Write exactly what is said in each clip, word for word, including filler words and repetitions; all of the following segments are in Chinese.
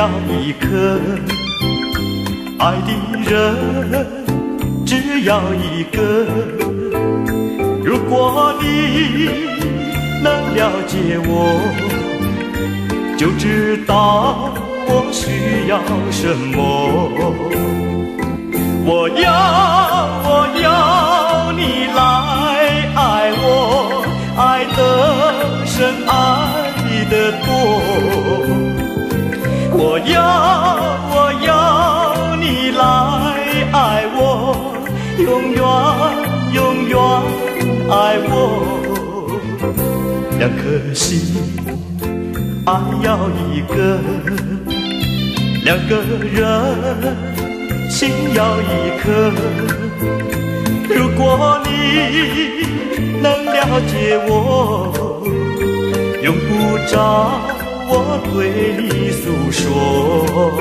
一颗，爱的人只要一个。如果你能了解我，就知道我需要什么。我要，我要你来爱我，爱得深，爱得多。我要，我要你来爱我，永远，永远爱我。两颗心，爱要一个，两个人，心要一颗。如果你能了解我，用不着我对你诉说。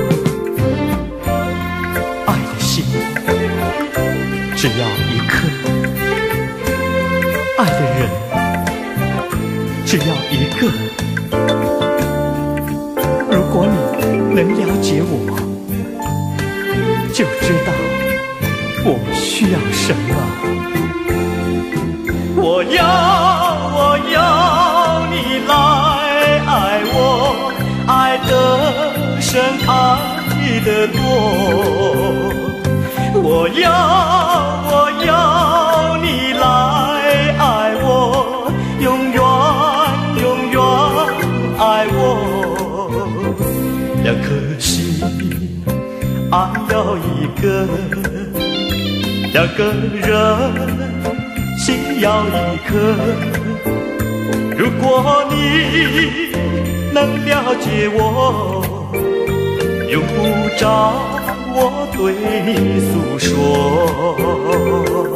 爱的心只要一颗，爱的人只要一个。如果你能了解我，就知道我需要什么。我要，我要你来爱我，爱得深，爱得多。我要，我要你来爱我，永远，永远爱我。两颗心，爱要一个，两个人，心要一颗。如果你能了解我，用不着我对你诉说。